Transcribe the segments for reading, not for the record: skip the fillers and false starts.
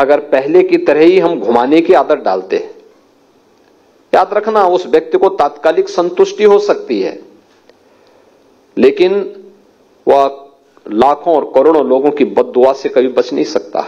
अगर पहले की तरह ही हम घुमाने की आदत डालते हैं, याद रखना उस व्यक्ति को तात्कालिक संतुष्टि हो सकती है, लेकिन वह लाखों और करोड़ों लोगों की बद्दुआ से कभी बच नहीं सकता।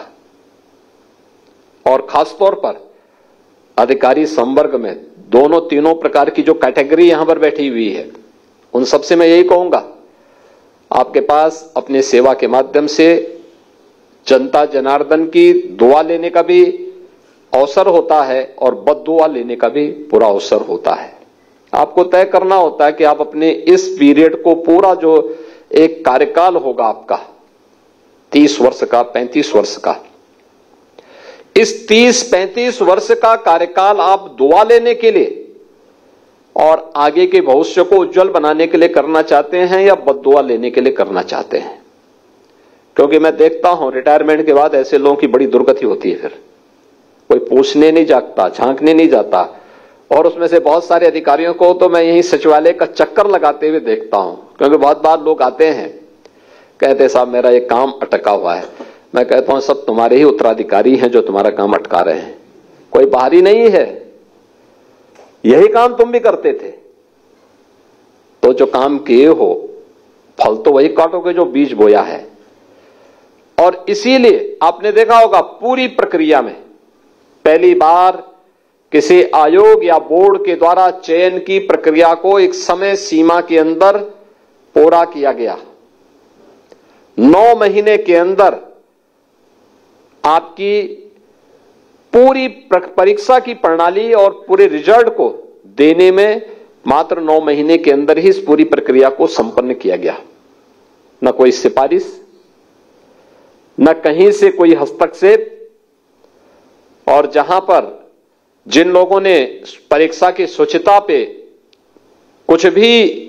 और खासतौर पर अधिकारी संवर्ग में दोनों तीनों प्रकार की जो कैटेगरी यहां पर बैठी हुई है, उन सबसे मैं यही कहूंगा, आपके पास अपने सेवा के माध्यम से जनता जनार्दन की दुआ लेने का भी अवसर होता है और बद्दुआ लेने का भी पूरा अवसर होता है। आपको तय करना होता है कि आप अपने इस पीरियड को पूरा जो एक कार्यकाल होगा आपका 30 वर्ष का 35 वर्ष का, इस 30-35 वर्ष का कार्यकाल आप दुआ लेने के लिए और आगे के भविष्य को उज्जवल बनाने के लिए करना चाहते हैं या बद्दुआ लेने के लिए करना चाहते हैं। क्योंकि मैं देखता हूं रिटायरमेंट के बाद ऐसे लोगों की बड़ी दुर्गति होती है, फिर कोई पूछने नहीं जाता, झांकने नहीं जाता। और उसमें से बहुत सारे अधिकारियों को तो मैं यही सचिवालय का चक्कर लगाते हुए देखता हूं, क्योंकि बहुत बार लोग आते हैं, कहते साहब मेरा एक काम अटका हुआ है। मैं कहता हूं सब तुम्हारे ही उत्तराधिकारी हैं जो तुम्हारा काम अटका रहे हैं, कोई बाहरी नहीं है, यही काम तुम भी करते थे। तो जो काम किए हो फल तो वही काटोगे जो बीज बोया है। और इसीलिए आपने देखा होगा पूरी प्रक्रिया में पहली बार किसी आयोग या बोर्ड के द्वारा चयन की प्रक्रिया को एक समय सीमा के अंदर पूरा किया गया। 9 महीने के अंदर आपकी पूरी परीक्षा की प्रणाली और पूरे रिजल्ट को देने में मात्र 9 महीने के अंदर ही इस पूरी प्रक्रिया को संपन्न किया गया। न कोई सिफारिश, न कहीं से कोई हस्तक्षेप। और जहां पर जिन लोगों ने परीक्षा की शुचिता पे कुछ भी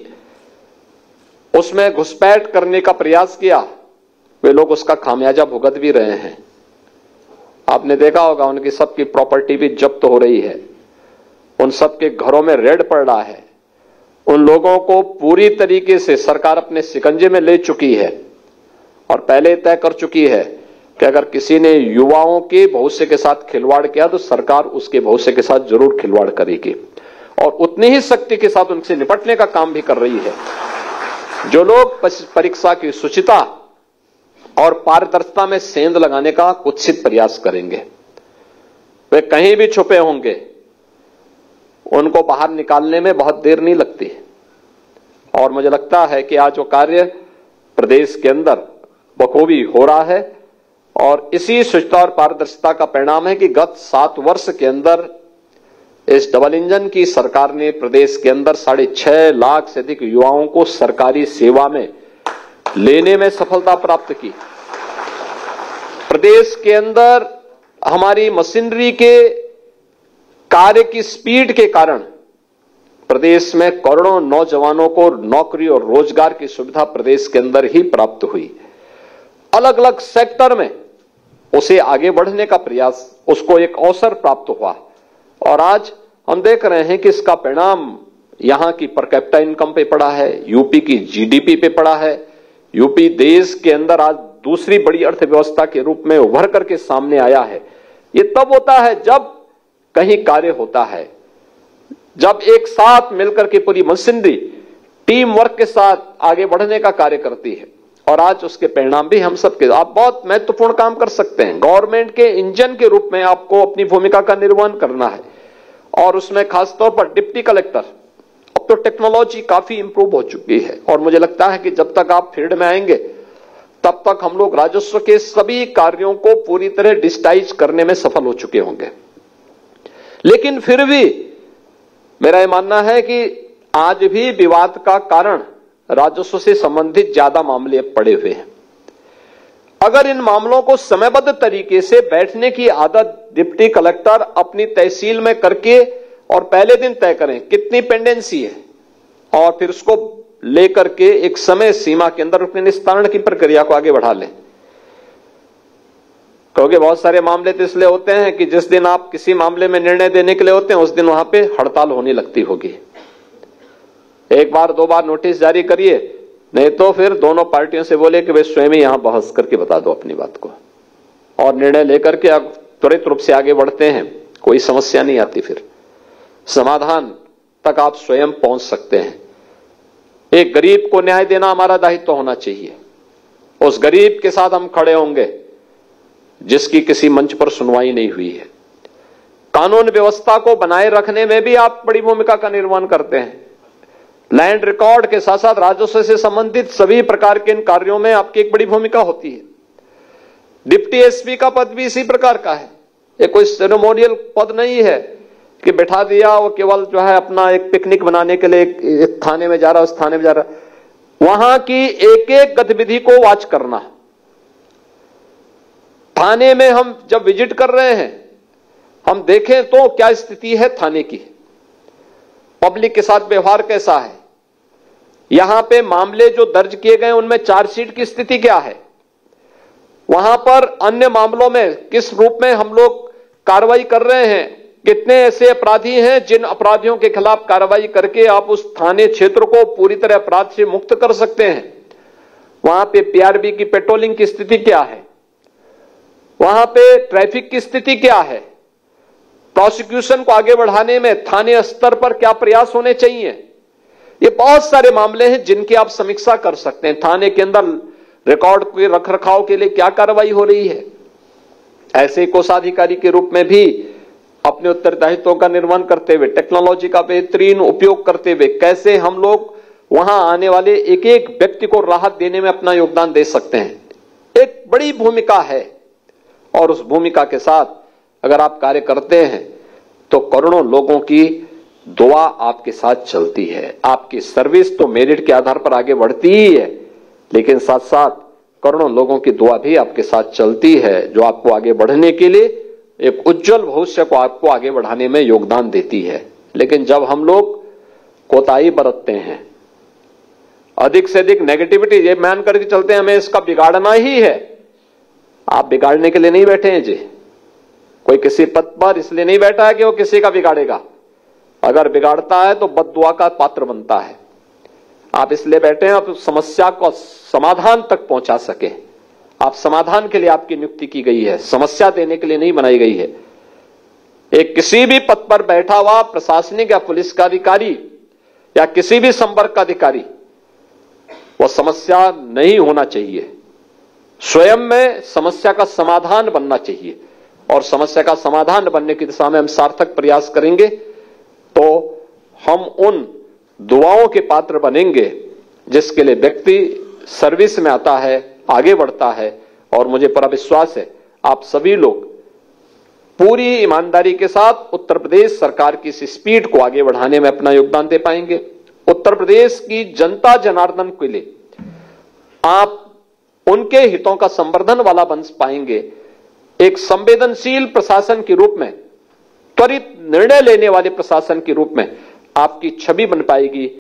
उसमें घुसपैठ करने का प्रयास किया, वे लोग उसका खामियाजा भुगत भी रहे हैं। आपने देखा होगा उनकी सबकी प्रॉपर्टी भी जब्त हो रही है, उन सबके घरों में रेड पड़ रहा है। उन लोगों को पूरी तरीके से सरकार अपने शिकंजे में ले चुकी है और पहले तय कर चुकी है कि अगर किसी ने युवाओं के भविष्य के साथ खिलवाड़ किया तो सरकार उसके भविष्य के साथ जरूर खिलवाड़ करेगी और उतनी ही शक्ति के साथ उनसे निपटने का काम भी कर रही है। जो लोग परीक्षा की शुचिता और पारदर्शिता में सेंध लगाने का कुत्सित प्रयास करेंगे, वे कहीं भी छुपे होंगे, उनको बाहर निकालने में बहुत देर नहीं लगती। और मुझे लगता है कि आज वो कार्य प्रदेश के अंदर बखूबी हो रहा है और इसी शुचिता और पारदर्शिता का परिणाम है कि गत 7 वर्ष के अंदर इस डबल इंजन की सरकार ने प्रदेश के अंदर 6.5 लाख से अधिक युवाओं को सरकारी सेवा में लेने में सफलता प्राप्त की। प्रदेश के अंदर हमारी मशीनरी के कार्य की स्पीड के कारण प्रदेश में करोड़ों नौजवानों को नौकरी और रोजगार की सुविधा प्रदेश के अंदर ही प्राप्त हुई। अलग अलग सेक्टर में उसे आगे बढ़ने का प्रयास, उसको एक अवसर प्राप्त हुआ और आज हम देख रहे हैं कि इसका परिणाम यहां की पर कैपिटा इनकम पे पड़ा है, यूपी की जीडीपी पे पड़ा है। यूपी देश के अंदर आज दूसरी बड़ी अर्थव्यवस्था के रूप में उभर करके सामने आया है। ये तब होता है जब कहीं कार्य होता है, जब एक साथ मिलकर के पूरी मशीनरी टीम वर्क के साथ आगे बढ़ने का कार्य करती है और आज उसके परिणाम भी हम सबके। आप बहुत महत्वपूर्ण काम कर सकते हैं, गवर्नमेंट के इंजन के रूप में आपको अपनी भूमिका का निर्वहन करना है और उसमें खासतौर पर डिप्टी कलेक्टर, अब तो टेक्नोलॉजी काफी इंप्रूव हो चुकी है और मुझे लगता है कि जब तक आप फील्ड में आएंगे तब तक हम लोग राजस्व के सभी कार्यों को पूरी तरह डिजिटाइज करने में सफल हो चुके होंगे। लेकिन फिर भी मेरा यह मानना है कि आज भी विवाद का कारण राजस्व से संबंधित ज्यादा मामले पड़े हुए हैं। अगर इन मामलों को समयबद्ध तरीके से बैठने की आदत डिप्टी कलेक्टर अपनी तहसील में करके और पहले दिन तय करें कितनी पेंडेंसी है और फिर उसको लेकर के एक समय सीमा के अंदर उसके निस्तारण की प्रक्रिया को आगे बढ़ा लें। क्योंकि बहुत सारे मामले तो इसलिए होते हैं कि जिस दिन आप किसी मामले में निर्णय देने के लिए होते हैं उस दिन वहां पे हड़ताल होने लगती होगी। एक बार 2 बार नोटिस जारी करिए, नहीं तो फिर दोनों पार्टियों से बोले कि वे स्वयं ही यहां बहस करके बता दो अपनी बात को और निर्णय लेकर के अब त्वरित रूप से आगे बढ़ते हैं, कोई समस्या नहीं आती, फिर समाधान तक आप स्वयं पहुंच सकते हैं। एक गरीब को न्याय देना हमारा दायित्व होना चाहिए। उस गरीब के साथ हम खड़े होंगे जिसकी किसी मंच पर सुनवाई नहीं हुई है। कानून व्यवस्था को बनाए रखने में भी आप बड़ी भूमिका का निर्वहन करते हैं। लैंड रिकॉर्ड के साथ साथ राजस्व से संबंधित सभी प्रकार के इन कार्यों में आपकी एक बड़ी भूमिका होती है। डिप्टी एसपी का पद भी इसी प्रकार का है। ये कोई सेरेमोनियल पद नहीं है कि बैठा दिया वो केवल जो है अपना एक पिकनिक बनाने के लिए एक थाने में जा रहा, उस थाने में जा रहा। वहां की एक एक गतिविधि को वॉच करना। थाने में हम जब विजिट कर रहे हैं, हम देखें तो क्या स्थिति है थाने की, पब्लिक के साथ व्यवहार कैसा है, यहां पे मामले जो दर्ज किए गए उनमें चार्जशीट की स्थिति क्या है, वहां पर अन्य मामलों में किस रूप में हम लोग कार्रवाई कर रहे हैं, कितने ऐसे अपराधी हैं जिन अपराधियों के खिलाफ कार्रवाई करके आप उस थाने क्षेत्र को पूरी तरह अपराध से मुक्त कर सकते हैं। वहां पे पीआरबी की पेट्रोलिंग की स्थिति क्या है, वहां पे ट्रैफिक की स्थिति क्या है, प्रोसिक्यूशन को आगे बढ़ाने में थाने स्तर पर क्या प्रयास होने चाहिए। ये बहुत सारे मामले हैं जिनकी आप समीक्षा कर सकते हैं। थाने के अंदर रिकॉर्ड के रखरखाव के लिए क्या कार्रवाई हो रही है। ऐसे कोषाधिकारी के रूप में भी अपने उत्तरदायित्वों का निर्वहन करते हुए, टेक्नोलॉजी का बेहतरीन उपयोग करते हुए कैसे हम लोग वहां आने वाले एक एक व्यक्ति को राहत देने में अपना योगदान दे सकते हैं, एक बड़ी भूमिका है। और उस भूमिका के साथ अगर आप कार्य करते हैं तो करोड़ों लोगों की दुआ आपके साथ चलती है। आपकी सर्विस तो मेरिट के आधार पर आगे बढ़ती ही है, लेकिन साथ साथ करोड़ों लोगों की दुआ भी आपके साथ चलती है, जो आपको आगे बढ़ने के लिए एक उज्जवल भविष्य को आपको आगे बढ़ाने में योगदान देती है। लेकिन जब हम लोग कोताही बरतते हैं, अधिक से अधिक नेगेटिविटी ये मान करके चलते हैं हमें इसका बिगाड़ना ही है, आप बिगाड़ने के लिए नहीं बैठे हैं जी। कोई किसी पद पर इसलिए नहीं बैठा है कि वो किसी का बिगाड़ेगा। अगर बिगाड़ता है तो बद्दुआ का पात्र बनता है। आप इसलिए बैठे हैं आप समस्या को समाधान तक पहुंचा सके। आप समाधान के लिए आपकी नियुक्ति की गई है, समस्या देने के लिए नहीं बनाई गई है। एक किसी भी पद पर बैठा हुआ प्रशासनिक या पुलिस का अधिकारी या किसी भी संपर्क का अधिकारी वो समस्या नहीं होना चाहिए, स्वयं में समस्या का समाधान बनना चाहिए। और समस्या का समाधान बनने की दिशा में हम सार्थक प्रयास करेंगे तो हम उन दुआओं के पात्र बनेंगे जिसके लिए व्यक्ति सर्विस में आता है, आगे बढ़ता है। और मुझे पूरा विश्वास है आप सभी लोग पूरी ईमानदारी के साथ उत्तर प्रदेश सरकार की इस स्पीड को आगे बढ़ाने में अपना योगदान दे पाएंगे। उत्तर प्रदेश की जनता जनार्दन के लिए आप उनके हितों का संवर्धन वाला बन पाएंगे। एक संवेदनशील प्रशासन के रूप में, त्वरित निर्णय लेने वाले प्रशासन के रूप में आपकी छवि बन पाएगी।